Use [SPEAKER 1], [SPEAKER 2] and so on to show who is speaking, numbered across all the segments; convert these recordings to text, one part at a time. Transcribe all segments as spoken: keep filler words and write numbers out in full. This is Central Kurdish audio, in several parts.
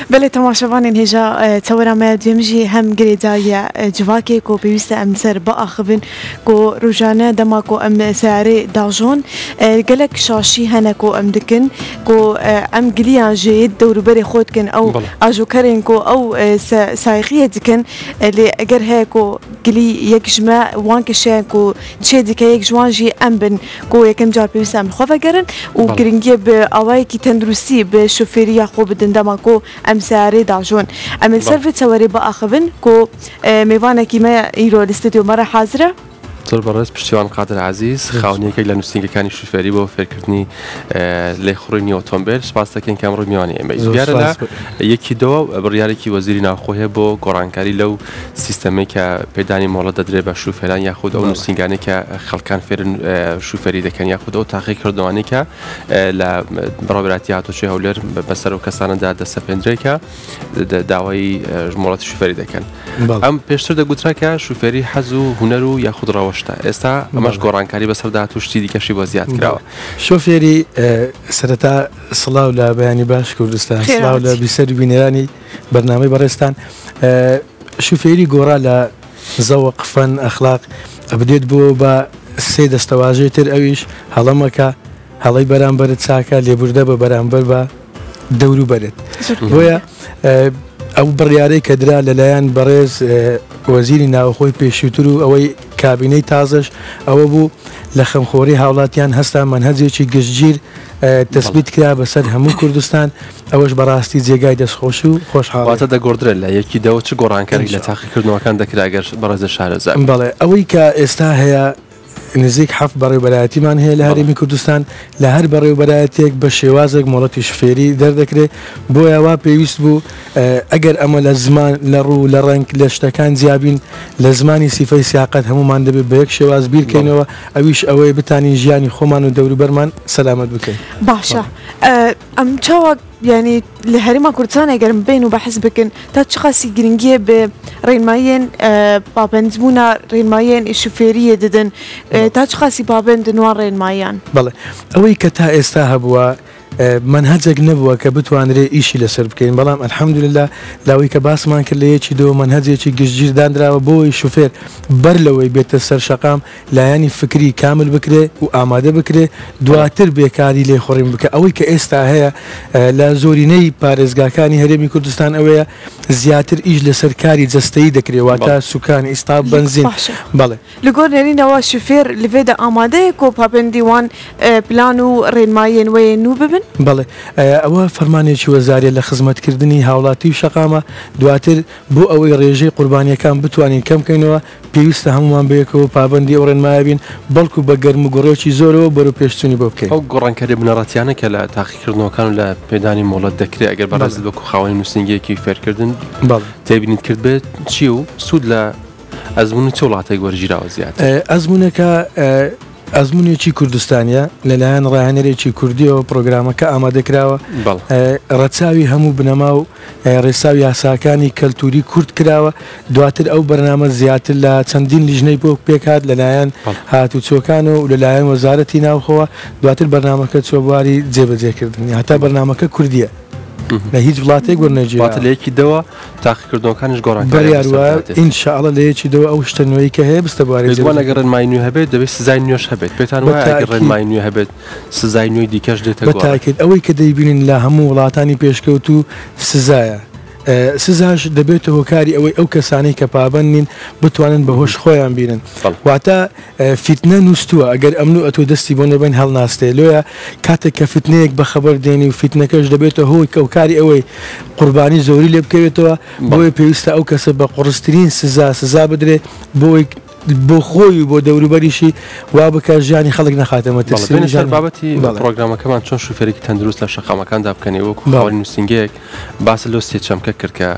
[SPEAKER 1] بله تماشاوان هجا تصور ما ديمجي هم جريدايا جواكي كو بيوستا ام سر بقى خبن كو روجانا دما كو ام سعري داجون قالك شاشي هنا كو ام دكن كو ام جليان جيد دور بري خودكن او اجو كرين كو او سايقيه دكن اللي اگر هيكو جلي يكجما وان كشان كو تشي كي يكجوانجي ام بن كو يكم جار بيوستا ام خوفا قرن وكرينجي باواي كي تندرسي بشوفيريا خو بدن دما كو ام سعري داجون ام السيرفي تصوري بقى خبن كو ميوانا كيما يرو الاستوديو مرة حاضرة
[SPEAKER 2] زۆر بەڕێز پشتیوان قادر عزیز خاونیەکەی لە نووسینگەکانی شوفێری بۆ فێرکردنی لێخڕینی ئۆتۆمبیل سپاس دەکەین کە ئەمڕۆ میوانی ئێمە دیارە لە یەکی دۆ بڕیارێکی وەزیری ناوخۆ هەیە بۆ گۆڕانکاری لەو سیستەمەی کە پێدانی مۆڵەت دەدرێت بە شوفێران یاخود ئەو نووسینگانەی کە خەڵکان فێرن شوفێری دەکەن یاخود ئەو تاقی کردوانەی کە لە بەڕێوەبەتی هاتوچۆی هەولێر بەسەر ئەو کەسانەدا دەسەپێنرێکە داوای مۆڵەتی شوفێری دەکەن ئەم پێشتر دەگوترا کە شوفێری حەز و هونەر و یاخود ڕەوە ئێستا ئەمەش گۆڕانکاری بەسەردا توشتی دیکەشی بۆ زیاد کراوە
[SPEAKER 3] شۆفێری سەرەتا سڵاو لە بەیانی باش کوردستان سڵاو لە بیسەر بینێرانی بەرنامەی بەڕێستان شوفێری گۆڕا لە زەوق فەن ئەخلاق ئەبدێت بۆ بە سێ دەستەواژەی تر ئەویش هەڵەمەکە هەڵەی بەرامبەرت چاکە لێبوردە بە بەرامبەر بە دەوروبەرت بۆیە ئەو بڕیارەی کە درا لەلایەن بەڕێز وەزیری ناوخۆی پێشووتر و ئەوەی کابینەی تازەش ئەوە بوو لە خەمخۆری هاوڵاتیان هەستا منهەجێکی گشتگیر دەستبیت کرا بەسەر هەموو کوردستان ئەوەش بەڕاستی جێگای دەستخۆش و خۆشحاڵاتە
[SPEAKER 2] دەگۆڕدرێت لە یەکی دەوە چ گۆڕانکاری لە تاقیکردنەوەکان دەکراگەر بەڕێزە شارەزای
[SPEAKER 3] بەڵێ ئەوەی کە ئێستا هەیە نزیک حەفت بەڕێوەبەرایەتیمان هەیە لە هەرێمی کوردستان لە هەر بەڕێوەبەرایەتێک بە شێوازێک مۆڵەتی شوفێری دەردەکرێت بۆیە وا پێویست بوو ئەگەر ئەمە لە زمان لە ڕوو لە ڕنگ لە شتەکان زیابین لە زمانی سیفەی سیاقەت هەمومان دەبێت بە یەک شێواز بیرکەینەوە ئەویش ئەوەی بتانین ژیانی خۆمان و دەوروبەرمان سەلامەت بکەین
[SPEAKER 1] باشە ئەم چاوە يعني لهريما كردستان اگر بين وبحث بكن تا تشخاصي جرينجيه برينماين بابندمونا رينماين الشوفيريه ددن تا تشخاصي بابند نوار رينمايان
[SPEAKER 3] بله اوي كتا استاهبوا منهجك نبوة كبتوانري إيشي لسر بكين بلام الحمد لله لاوي كباس مان كل يجي دو منهجي جزجير داندرا وبوي شوفير برلوي بيت السر شقام لا يعني فكري كامل بكري وآماده بكري دواتر بيكاري لي خورين بك أوي كإستا هي لا زوريني بارزگاكاني هرمي كردستان أوي زياتر إيج لسر كاري جستي دكري واتا سكان إستاب بنزين بله
[SPEAKER 1] لقول نري نوا شوفير لفيدا آماده كو بابنديوان بلانو رينماين وينو ببن
[SPEAKER 3] بەڵێ ئەوە فەرمانێکی وەزارە لە خزمەتکردنی هاوڵاتی و شەقامە دواتر بۆ ئەوەی ڕێژەی قوربانیەکان بتوانین کەمکەینەوە پێویستە هەمومان بەیەکەوە پابەندی ئەو ڕێنمایە بین بەڵکو بە گەرم و گۆڕێکی زۆرەوە بەرەو پێشچوونی بۆ بکەین
[SPEAKER 2] ئەو گۆڕانکاری بنەڕەتیانە کە لە تاقیکردنەوەکان و لە پێدانی مۆڵەت دەکرێت ئەگەر بەڕێز وەکو خاوەنی نووسینگەیەکی فێرکردن تێبینیت کرد بێت چی و سوود لە ئەزمون چ وڵاتێک وەرگیراوە زیاتر
[SPEAKER 3] ئەزمونەکە ئەزمونێکی کوردستانیە لەلایەن ڕاهێنەرێکی کوردیەوە پرۆگرامەکە ئامادەکراوە ڕەچاوی هەموو بنەما و ڕێساوی یاساکانی کەلتوری کورد کراوە دواتر ئەو بەرنامە زیاتر لە چەندین لیژنەی بۆ پێکات لەلایەن هاتوچۆکان و لەلایەن وەزارەتی ناوخۆوە دواتر بەرنامەکە چۆبواری جێبەجێکردنی هەتا بەرنامەکە کوردیە لە هیچ وڵاتێک وەرنەگیرا
[SPEAKER 2] لەیەکی دەوە تاقیکردنەوەکانش
[SPEAKER 3] گۆڕانکاری ئینشاءڵە لەیەکی دەوە ئەو شتەنەوەی کە هەیە بستە بواری
[SPEAKER 2] ئەگەر ڕێنمای نوێ هەبێت دەبێت سزای نوێش هەبێت پێتان وایە ڕێنمای نوێ هەبێت سزای نوێی دیکەش دێتە
[SPEAKER 3] بەتاکێت ئەوەی کە دەیبینین لە هەموو وڵاتانی پێشکەوت و سزایە سزاش دەبێتە هۆکاری ئەوەی ئەو کەسانەی کە پابەندین بتوانن بەهۆش خۆیان بینن واتە فیتنە نووسووە ئەگەر ئەمن و ئەتۆ دەستی بۆ نەبین هەڵناستێ لۆیە کاتێک کە فیتنەیەک بەخەبەر دێنی و فیتنەکەش دەبێتە هۆی کەوکاری ئەوەی قوربانی زۆری لێ بکەوێتەوە بۆی پێویستە ئەو کەسە بە قڕستترین سزا سزا بدرێت بۆی بۆ خۆی و بۆ دەوروبەریشی وا بکە ژیانی خەڵک نەخاتەمە
[SPEAKER 2] تەسەر بابەتی پرۆگرامەکەمان چۆن شوفێرێکی تەندروست لە شەقامەکاندا بکەنی وەکو خاوەنی نووسینگەیەک باس لەو سێ چەمکە کرد کە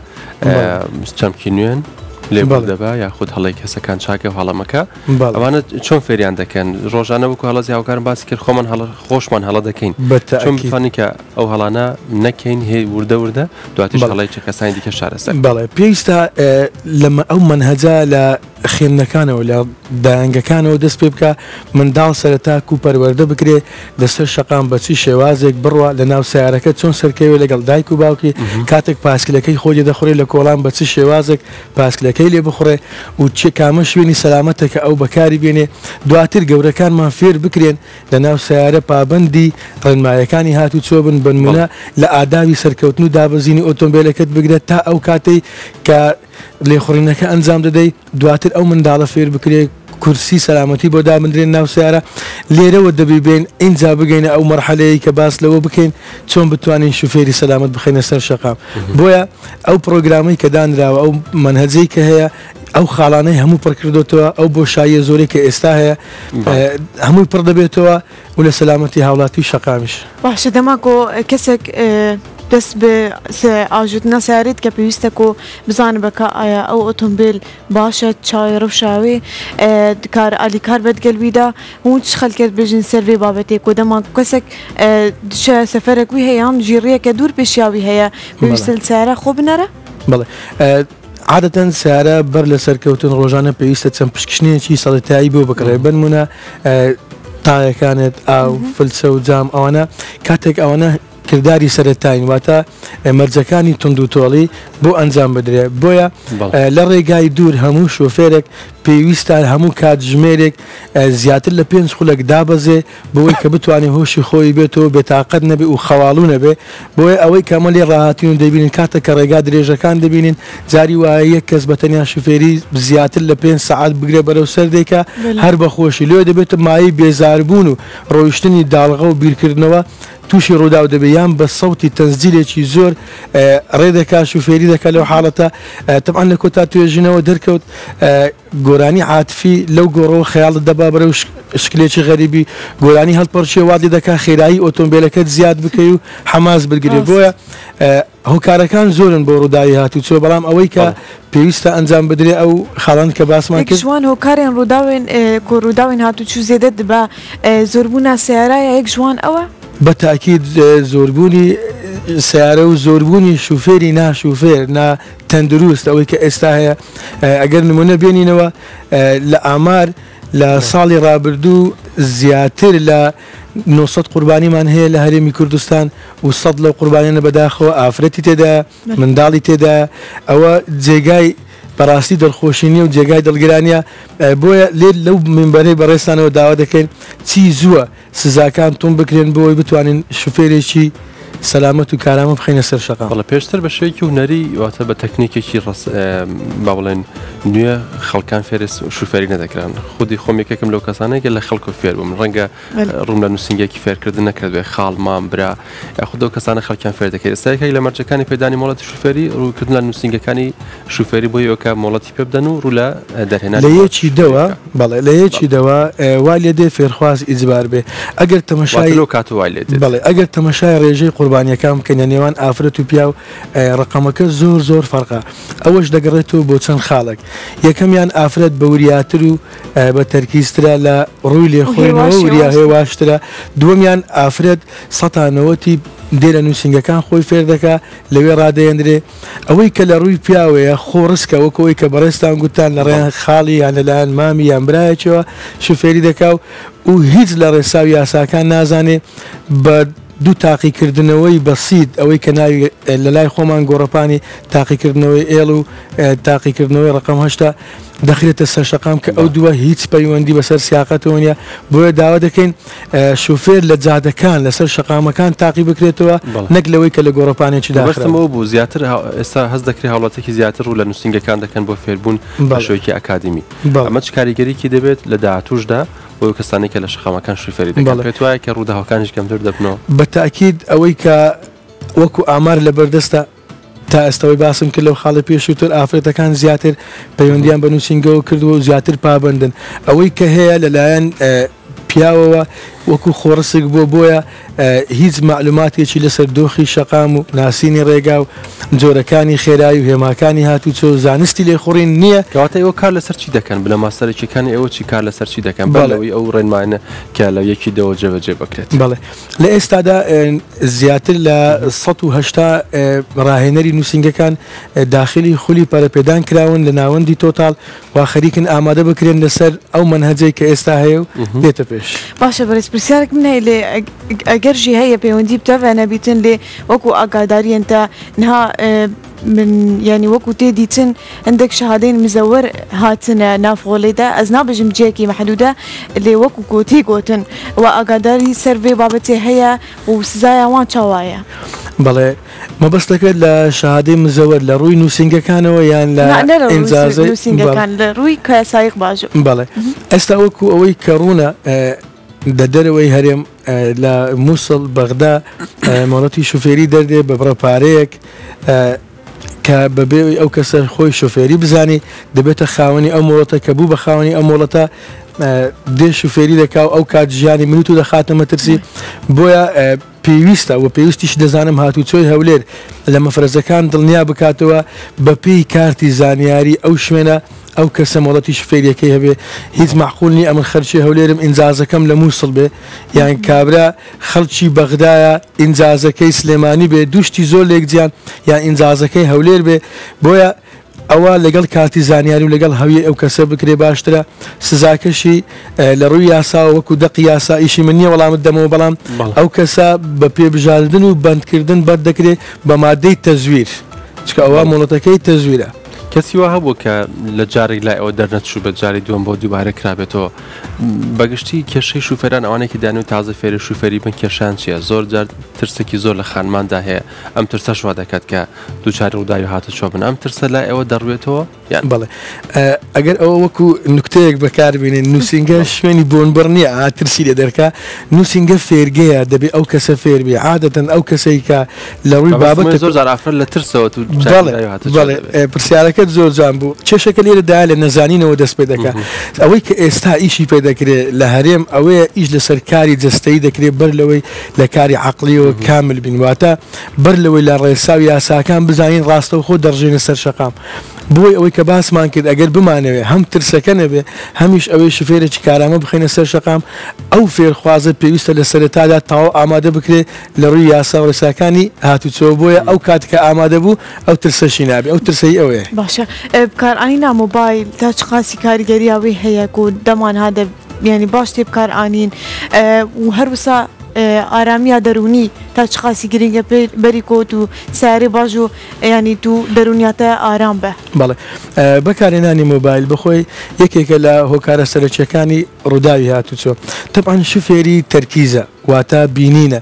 [SPEAKER 2] چەمکی نوێن لێبوو دەبا یاخود هەڵی کەسەکان چاکە و هەڵەمەکە ئەوانە چۆن فێریان دەکەن ڕۆژانە وەکو هەڵە هاوکارم باسی کرد خۆمان خۆشمان هەڵە دەکەین چۆن بتوانین کە ئەو هەڵانە نەکەین هێ وردە وردە دواتیش هەڵی چ کەسانی دیکە شارەسەر
[SPEAKER 3] بەڵێ پێویستە لەمە ئەو منهەجە لە خێمنەکانەوە لە دایانگەکانەوە دەست پێ بکە منداڵ سەرەتا و پەروەردە بکرێ لەسەر شەقام بەچی شێوازێک بڕوە لە ناو سیارەکە چۆن سەرکەوێ لەگەڵ دایک و باوکی کاتێک پاسکلەکەی خۆی دەخورێ لە کۆڵان بەچی شێوازێک پاسکلەکەی لێ بخڕێ و چێ کامە شوێنی سەلامەتە کە ئەو بەکاری بێنێ دواتر گەورەکانمان فێر بکرێن لە ناو سیارە پابندی ڕێنمایەکانی هاتو چۆ بن بنمونە لە ئاداوی سەرکەوتن و دابەزینی ئۆتۆمبیلەکەت بگرێت تا ئەو کاتەی کە لێخوڕینەکە ئەنجام دەدەی دواتر ئەو منداڵە فێر بکرێ کورسی سەلامەتی بۆ دابدرێن ناو سیارە لێرەوە دەبی بێن ئینجا بگەینە ئەو مەرحەلەیە کە باس لەوە بکەین چۆن بتوانین شوفێری سەلامەت بخەینە سەر شەقام بۆیە ئەو پرۆگرامی کە دانراوە ئەو منهەجەی کە هەیە ئەو خاڵانەی هەموو پڕکردوتەوە ئەو بۆ شایە زۆرێک کە ئێستا هەیە هەمووی پڕ دەبێتەوە و لە سەلامەتی هاوڵاتی شەقامیش
[SPEAKER 1] باشە دەماکۆ کەسێک دەست بە ئاژوتنە سیارێت کە پێویستە کۆ بزانە بەکە ئایا ئەو ئۆتۆمبیل باشە چاوی ڕەوشاوی کار ئالیکار بەدگەلویدا هەموو چ خەڵکێت بێژین سەروێ بابەتێک و دەما کەسێک سەفەرێکوی هەیەیان ژیڕیەکە دوور پێشیاوی هەیە پێویستە سیارە خۆ بنەرە؟
[SPEAKER 3] بەڵێ عادەتەن سیارە بەر لە سەرکەوتن ڕۆژانە پێویستە چەند پشکنێکی سەڵەتایی بۆ بکڕێ بنمونە تایەکانت ئاو فلچە و جام ئەوانە کاتێک ئەوانە کردداری سەرەتاین واتە مەرجەکانی تونند و تۆڵی بۆ ئەنجام بدرێ بۆیە لە ڕێگای دوور هەموو شۆفێرێک پێویستە هەموو کاتژمێرێک زیاتر لە پێنج خولەک دابەزێ بۆی کە بتوانێت هۆشی خۆی بێتەوە بێتاقەت نەبێ و خەواڵوو نەبێ بۆیە ئەوەی کەمەلی ڕاهاتین و دەبینین کاتە کە ڕێگا درێژەکان دەبینین جاری وایە یەک کەس بەتەنیا شوفێری زیاتر لە پێنج سەعات بگرێ بەرەو سەردێکە هەر بەخۆشی لێ دەبێتە مایی بێزاربوون و ڕۆیشتنی داڵغە و بیرکردنەوە تووشی ڕوودا و دەبێیان بە سەوتی تەنزیلێکی زۆر ڕێدەکا شوفێری دەکە لەو حاڵەتە تەمان لە کۆتا توێژینەوە دەرکەوت گۆرانی عاتفی لەو گۆڕەوە خەیاڵت دەبا بەرەو شکلێکی غەریبی گۆرانی هەڵپەرچێ وادی دەکا خێرایی ئۆتۆمبیلەکەت زیاد بکەی و حەماس بگرێ بۆیە هۆکارەکان زۆرن بۆ ڕووداوی هاتوو چۆ بەڵام ئەوەی کە پێویستە ئەنجام بدرێ ئەو خاڵان کە باسمان کرد
[SPEAKER 1] جوان هۆکارێن ڕووداوێن کۆ ڕووداوین هاتوو چوو زێدەت بە زۆربوونا سیارایە یەک جوان ئەوە
[SPEAKER 3] بەتاکید زۆربوونی سیارە و زۆربوونی شوفێری ناشوفێر نا تەندروست ئەوەی کە ئێستا هەیە ئەگەر نمونە بێنینەوە لە ئامار لە ساڵی ڕابردوو زیاتر لە نۆسەد قوربانیمان هەیە لە هەرێمی کوردستان و سەد لەو قوربانیانە بەداخەوە ئافرەتی تێدا منداڵی تێدا ئەوە جێگای بەڕاستی دڵخۆشینی و جێگای دڵگرانیە بۆیە لێ لەو منبەرەی بەڕێستانەوە داوا دەکەین چی زووە سزاکان تۆم بکرێن بۆی بتوانین شوفێرێکی سەلامەت و کارامە بخینە سەر شەقام
[SPEAKER 2] بەڵە پێشتر بە شێوەیەکی هونەری واتە بە تەکنیکێکی با بڵێن نوێ خەڵکان فێرس شوفێری نەدەکران خودی خۆمێکێکم لەو کەسانەیە لە خەڵک و فێر بووم ڕەنگە ڕوون لە نووسنگێکی فێرکردن نەکردوێ خاڵمان برا خود ئەو کەسانە خەڵکیان فێر دەکەێت ئێستاەکەی لە مەرجەکانی پێدانی مۆڵەتی شوفێری ڕووکردن لە نووسنگەکانی شوفێری بۆ یۆکە مۆڵەتی پێ بدەن و ڕوو لە دەرهێنان
[SPEAKER 3] لە یەکی دەوە بەڵێ لە یەکی دەوە وا لێ دێ فێرخواز ئیجبار بێ ئەگەر تەمەشای
[SPEAKER 2] کات وای لێت
[SPEAKER 3] بەڵێ ئەگەر تەمەشای ڕێژەی قوربانیەکان بکەن نێوان ئافرەت و پیا و ڕقەمەکە زۆر زۆر فەرقا ئەوەش دەگەڕێتەوە بۆ چەند خاڵک یەکەمیان ئافرەت بە وریاتر و بە تەرکیزترە لە ڕووی لێخۆینەوە وریا هێواشترە دووەمیان ئافرەت سەتانەوەتی دێرە نووسنگەکان خۆی فێر دەکا لەوێ ڕادەیەندرێ ئەوەی کە لە ڕووی پیاوەیە خۆ ڕسکە وەکەوەی کە بەڕێستان گوتان لە ڕێیان خاڵی یان لەلایەن مامی یان برایەکەوە شوفێری دەکا و هیچ لە ڕێساوی یاساکان نازانێ بە دوو تاقیکردنەوەی بەسیید ئەوەی کە ناوی لە لای خۆمان گۆڕەپانی تاقیکردنەوەی ئێڵ و تاقیکردنەوەی ڕقم هەشتا دەخرێتە سەر شەقام کە ئەو دووە هیچ پەیوەندی بەسەر سیاقەتەوە نیە بۆیە داوا دەکەین شوفێر لە جادەکان لەسەر شەقامەکان تاقی بکرێتەوە نەک لەوەی کە لە گۆڕەپانێکی
[SPEAKER 2] داخستەوە بوو زیاتر ئێستا هەست دەکرێت هاوڵاتێکی زیاتر و لە نووسنگەکان دەکەن بۆ فێربوون بە شێوەیەکی ئەکادمی ئەمە چ کاریگەریکی دەبێت لە داهاتووشدا بۆ کەسانێکە لە شەقامەکان شوفێری دەکەن پێت وایە کە ڕووداوەکانیش کەمتر دەبنەوە
[SPEAKER 3] بە تاکید ئەوەی کە وەکو ئامار لە بەردەستە تا ئێستەوەی باسم کرد لەو خاڵی پێشووتر ئافرەتەکان زیاتر پەیوەندیان بە نووسنگەوە کردووە و زیاتر پابندن ئەوەی کە هەیە لەلایەن پیاوەوە وەکو خۆڕسک بۆ بۆیە هیچ معلوماتێکی لەسەر دۆخی شەقام و ناسینی ڕێگا و جۆرەکانی خێرایی و هێماکانی هاتوچۆ زانستی لێخوڕین نییە.
[SPEAKER 2] کەواتە ئێوە کار لەسەر چی دەکەن بنە ماستەرێکیەکانی ئێوە چی کار لەسەر چی دەکەن بەڵەوەی ئەو ڕێنمانە کە لە یەکی دەوە جێبەجێ بکرێت.
[SPEAKER 3] بەڵێ لە ئێستادا زیاتر لە سەد و هەشتا ڕاهێنەری نووسنگەکان داخلی خولی پەرەپێدان کراون لە ناوەندی تۆتاڵ وا خەریکن ئامادە بکرێن لەسەر ئەو منهەجەی کە ئێستا هەیە و بێتە پێش.
[SPEAKER 1] باشە بەڕێز پرسیارێک من هەیە لێ ئەگەرژی هەیە پەیوەندی بتەوێنە بیتن لێ وەکو ئاگاداریەن تا نها من ینی وەکو تێدیچن هەندێک شەهادەی مزەوەر هاتنە نافۆڵێدا ئەس نابژم جێکی مەحدودە لێ وەکو کۆتی گوتن و ئاگاداری سەرێ بابەتێ هەیە و سزایەوان چاوایە.
[SPEAKER 3] بەڵێ مەبەست دەکرێت لە شەهادەی مزەوەر لە ڕووی نووسنگەکانەوە یان لە
[SPEAKER 1] نووسنگەکان لە ڕووی کەسایق باش.
[SPEAKER 3] بەڵێ ئێستا وەکو ئەوەی کە ڕوونە لە دەرەوەی هەرێم لە مووسڵ بەغدا مۆڵەتی شوفێری دەردێ بە بڕەپارەیەک کە بەبێ ئەو کەسە خۆی شوفێری بزانی دەبێتە خاوەنی ئەو مۆڵەتە کە بوو بە خاوەنی ئەو مۆڵەتە دێ شوفێری دەکا و ئەو کات ژیانی منوت و دەخاتە مەترسی بۆیە پێویستە و پێویستیش دەزانم هاتوچۆی هەولێر لە مەفرەزەکان دڵنیا بکاتەوە بە پێی کارتی زانیاری ئەو شوێنە ئەو کەسە مۆڵەتی شوفێریەکەی هەبێ هیچ معقولنی ئەمن خەرچی هەولێرم ئینجازەکەم لە مووسڵ بێ یان کابرا خەڵکی بەغدایە ئینجازەکەی سلێمانی بێ دوشتی زۆر لێکجیان یان ئینجازەکەی هەولێر بێ بۆیە ئەوە لەگەڵ کاتی زانیاری و لەگەڵ هەویە ئەو کەسە بکرێ باشترە سزاکەشی لە ڕووی یاسا وەکو دەقی یاسا ئیشی من نییە وەڵامت دەمەوە بەڵام ئەو کەسە بە پێبژاردن و بەندکردن بەر دەکرێت بە مادەی تەزویر چکە ئەوە مۆڵەتەکەی تەزویرە.
[SPEAKER 2] کەسی وا هەبوو کە لە جارێک لای ئەوە دەرنەچوو بە جاری دووەم بۆ دووبارە کرابێتەوە بەگشتی کێشەی شوفێران ئەوانێکی دان و تازە فێری شوفێری بن کێشان چییە زۆر جار ترسێکی زۆر لە خانماندا هەیە ئەم ترسە شوا دەکات کە دووچاری ڕووداوی هاتە چۆ بن ئەم ترسە لای ئەوە دەڕوێتەوە یان
[SPEAKER 3] بڵێ ئەگەر ئەوە وەکو نوکتەیەک بەکاربێنێن نووسنگە شوێنی بۆنبڕ نییە ئا ترسی لێ دەرکا نووسنگە فێرگەیە دەبێت ئەو کەسە فێربێ عادەتەن ئەو کەسەی کە لە ڕووی بابەت
[SPEAKER 2] زۆر جار ئافرەت لە ترسەوە تو
[SPEAKER 3] بڵێ پرسیارەکەت زۆر جان بوو چێشەکە لێرەدا لە نەزانینەوە دەست پێ دەکات ئەوەی کە ئێستا ئیشی پێ دەکرێت لە هەرێم ئەوەیە ئیش لەسەر کاری جەستەیی دەکرێت بەر لەوەی لە کاری عەقلیەوە کامل بینواتە بەر لەوەی لە ڕێساو یاساکان بزانین ڕاستەوخۆ دەڕژێنە سەر شەقام بۆی ئەوەی کە باسمان کرد ئەگەر بمانەوێ هەم ترسەکە نەبێ هەمیش ئەوەی شوفێرێکی کارامە بخینە سەر شەقام ئەو فێرخوازە پێویستە لە سەرەتادا تاو ئامادە بکرێت لە ڕووی یاسا و ڕێساکانی هاتوچۆ بۆیە ئەو کاتکە ئامادە بوو ئەو ترسەشی نابێ ئەو ترسەی ئەوەیە.
[SPEAKER 1] باشە بکارئانینا مۆبایل تا چ قاسی کاریگەریاوی هەیە و دەمان هادە ینی باش تێ بکارئانین و هەروسا ئارامیا دەرونی تا چ قاسی گرنگە بەری کۆت و سیارێ باش و ینی تو دەرونیاتە ئارام بە.
[SPEAKER 3] بەڵێ بەکارهێنانی مۆبایل بخۆی یەکێکە لە هۆکارە سەرچیەکانی ڕووداوی هاتوچۆ طبعاً شوفێری تەرکیزە واتە بینینە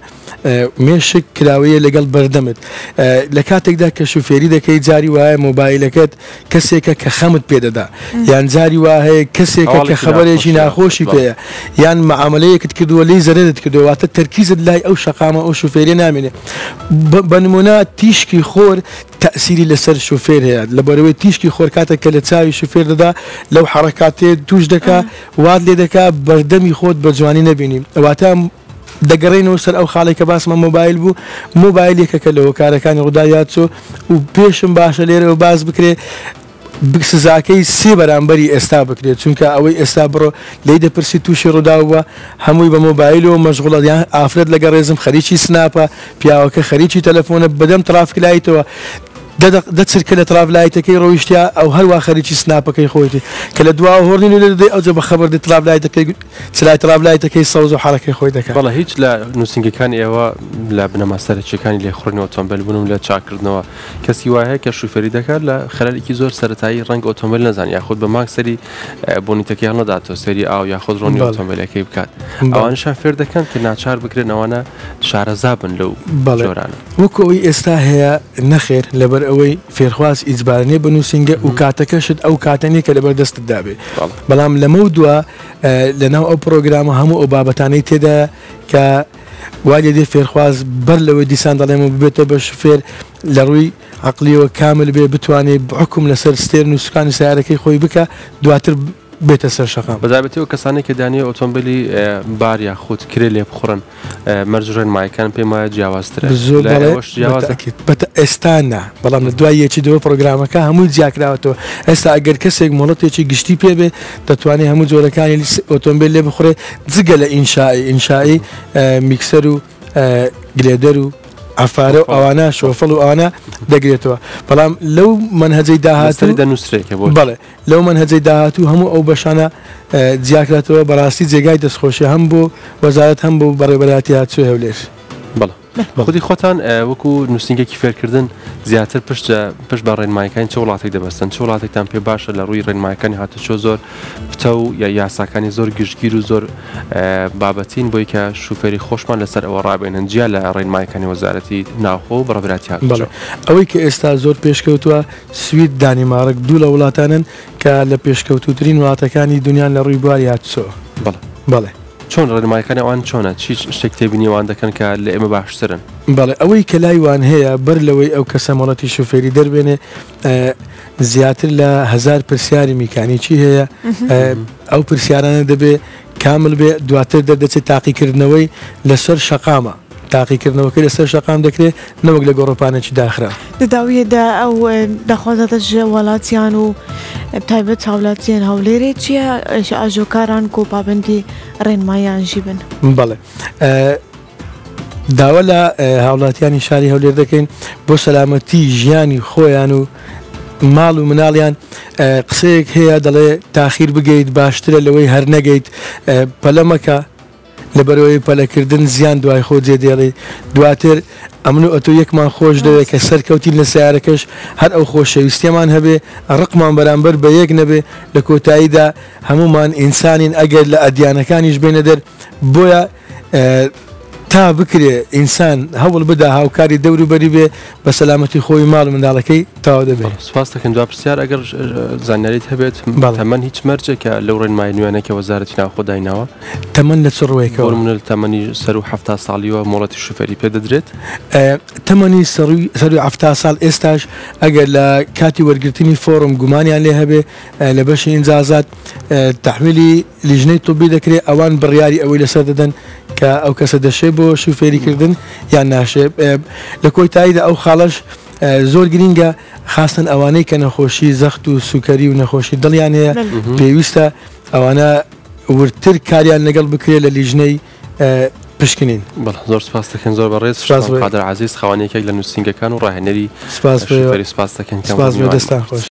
[SPEAKER 3] مێشک کراوەیە لەگەڵ بەردەمت لە کاتێکدا کە شوفێری دەکەی جاری وایە مۆبایلەکەت کەسێکە کە خەمت پێدەدا یان جاری وا هەیە کەسێکە کە خەبەرێکی ناخۆشی پێەیە یان مەعاملەیەکت کردووە لی زەرت کردوواتە تەرکیزت لای ئەو شەقامە ئەو شوفێری نامێنێ بە نمونە تیشکی خۆر تەسیری لەسەر شوفێر هەیە لەبەرەوەی تیشکی خۆر کاتێک کە لە چاوی شوفێر دەدا لەو حرەکاتێ توش دەکا وات لێ دەکا بەردەمی خۆت بە جوانی نەبینی ئەواتە دەگەڕێنەوە سەر ئەو خاڵێک کە باسمە مۆبایل بوو مۆبایل یەکەکە لە هۆکارەکانی ڕووداویات چۆ و پێشم باشە لێرەوە باز بکرێ سزاکەی سێ بەرامبەری ئێستا بکرێت چونکە ئەوەی ئێستا بڕۆ لی دەپرسی تووشی ڕووداوە هەمووی بە مۆبایلەوە مەشغوڵە یان ئافرەت لەگە ڕێزم خەریکی سناپە پیاوەکە خەریکی تەلەفۆنە بەدەم ترافکلایتەوە دەچرکە لە ترافلایتەکەی ڕۆیشتیا ئەو هەروە خەریکی سناپەکەی خۆیتی کە لە دوا هۆڕنی لێ دەدەی ئەوجە بە خەبەر دە ترافلایتەکەی چلای ترافلایتەکەی سەوز و حەرەکەی خۆی دەکات.
[SPEAKER 2] بەڵێ هیچ لە نووسنگەکانی ئێوە لە بنەماسەرچیەکانی لێخوڕنی ئۆتۆمبیل بوونم لە چاکردنەوە کەسی وایە کە شوفێری دەکات لە خەلەلێکی زۆر سەرەتایی ڕەنگ ئۆتۆمبیل نەزان یاخود بە ماک سەری بۆنیتەکەی هەڵنەداتەوە سەری ئاو یاخود ڕۆنی ئۆتۆمبیلەکەی بکات ئەوانشان فێر دەکەن کە ناچار بکرێن ئەوانە شارەزا بن لەو جۆرانە
[SPEAKER 3] وەکو ئەوەی ئێستا هەیە نەخێر لەبەر ئەوەی فێرخواز ئیجبارانێ بە نووسنگە و کاتەکەشت ئەو کاتەنێ کە لەبەر دەستت دابێت بەڵام لەمە دووە لەناو ئەو پرۆگرامە هەموو ئەو بابەتانەی تێدا کە وای لێ فێرخواز بەر لەوەی دیسان دەڵێمە ببێتە بە شوفێر لە ڕووی عەقلیەوە کامل بێ بتوانێت بحکم لەسەر ستێر نووسکانی سیارەکەی خۆی بکە دواتر بێتە سەر شەقام
[SPEAKER 2] بەزابەتی و کەسانی کە دانی ئۆتۆمبیلی بار یا خودت کرێ لێ بخڕن مەرج ڕێنمایەکان پێم وایە جیاوازترە
[SPEAKER 3] بەتە ئێستانە بەڵام لە دوای یەکی دەوە پرۆگرامەکە هەموو جیاکراوەتەوە ئێستا ئەگەر کەسێک مۆڵەتێکی گشتی پێ بێ دەتوانێت هەموو جۆرەکانی ئۆتۆمبیل لێ بخڕێ جگە لە ئینشایی ئینشایی میکسەر و گلێدەر و ئەفارە و ئەوانە شۆفڵ و ئەوانە دەگرێتەوە بەڵام لەو منهەجەی داهاتوو
[SPEAKER 2] دەنووسێکە
[SPEAKER 3] بڵێ لەو منهەجەی داهاتوو هەموو ئەو بەشانە جیاکرێتەوە بەڕاستی جێگای دەستخۆشی هەم بۆ وەزارەت هەم بۆ بەڕێبەراتی هاتووە هەولێر
[SPEAKER 2] خودی خۆتان وەکو نووسنگێکی فێرکردن زیاتر پشت پشت بە ڕێنمایەکانی چه وڵاتێک دەبەستن چه وڵاتێکتان پێ باشە لە ڕووی ڕێنمایەکانی هاتوچۆ زۆر پتە و یا یاساکانی زۆر گشتگیر و زۆر بابەتین بۆی کە شوفێری خۆشمان لەسەر ئەوە ڕابێنن جیا لە ڕێنمایەکانی وەزارەتی ناوخۆ و بەڕێبەراتی هاتوچۆ
[SPEAKER 3] ئەوەی کە ئێستا زۆر پێشکەوتووە سوید دانیمارک دوو لە وڵاتانن کە لە پێشکەوتوترین وڵاتەکانی دنیان لە ڕووی بواری هاتوچۆ بەڵێ
[SPEAKER 2] چۆن ڕێنمایەکانی ئەوان چۆنە چی شتێک تێبینیوان دەکەن کە لە ئێمە باشترن
[SPEAKER 3] بەڵێ ئەوەی کە لایوان هەیە بەر لەوەی ئەو کەسە مۆڵەتی شوفێری دەربێنێ زیاتر لە هەزار پرسیاری میکانیکی هەیە ئەو پرسیارانە دەبێ کامل بێ دواتر دەردەچێت تاقیکردنەوەی لەسەر شەقامە تاقیکردنەوەکە لەسەر شەقام دەکرێت نەوەک لە گۆڕۆپانێکی داخرا
[SPEAKER 1] دەداویەدا ئەو دەخوازاتەش وڵاتیان و تایبەت هاوڵاتیان هەولێرێ چییە ئاژۆکاران کۆ پابندی ڕێنماییان ژی بن
[SPEAKER 3] بەڵێ داوا لە هاوڵاتیانی شاری هەولێر دەکەین بۆ سەلامەتی ژیانی خۆیان و ماڵ و مناڵیان قسەیەک هەیە دەڵێ تاخیر بگەیت باشترە لەوەی هەر نەگەیت پەلەمەکە لەبەرەوەی پەلەکردن زیان دوای خۆ جێدێڵێ دواتر ئەمن و ئەتۆ یەکمان خۆش دەوێت کە سەرکەوتین لە سیارەکەش هەر ئەو خۆشەویستیمان هەبێ ڕقمان بەرامبەر بە یەک نەبێ لە کۆتاییدا هەمومان ئینسانین ئەگەر لە ئەدیانەکانیش بێنە دەر بۆیە تا بکرێ ئینسان هەوڵ بدا هاوکاری دەوروبەری بێ بە سەلامەتی خۆی ماڵ منداڵەکەی تاوا دەبێت
[SPEAKER 2] سوپاس دەکەن دوا پرسیار ئەگەر زانیاریت هەبێت تەمەەن هیچ مەرجێکە لەو ڕێنمای نوێنێکە وەزارەتی ناوخۆ دایناوە
[SPEAKER 3] تەمەەن لە چ ڕوەیەکەوە
[SPEAKER 2] منە تەمەنی سەر و هەفتا ساڵیوە مۆڵەتی شوفێری پێ دەدرێت
[SPEAKER 3] تەمەنی سەر و هەفتا ساڵ ئێستاش ئەگەر لە کاتی وەرگرتنی فۆرم گومانیان لێ هەبێ لە بەشی ئینجازات تەحویلی لیژنەی توبی دەکرێت ئەوان بڕیاری ئەوەی لەسەر دەدەن کە ئەو کەسە دەشێ بۆ شوفێریکردن یان ناشێ لە کۆتاییدا ئەو خاڵش زۆر گرینگە خاستن ئەوانەی کە نەخۆشی زەخت و سوکەری و نەخۆشی دڵیان هەیە پێویستە ئەوانە ورتر کاریان لەگەڵ بکرێت لە لیژنەی پشکنین
[SPEAKER 2] زۆر سپاس دەکەن زۆر بەڕێز قادر عەزیز خاوەنێکێک لە نووسنگەکان و ڕاهێنەری
[SPEAKER 3] سپاس
[SPEAKER 2] سپاس دەکەن
[SPEAKER 3] دەستان خۆش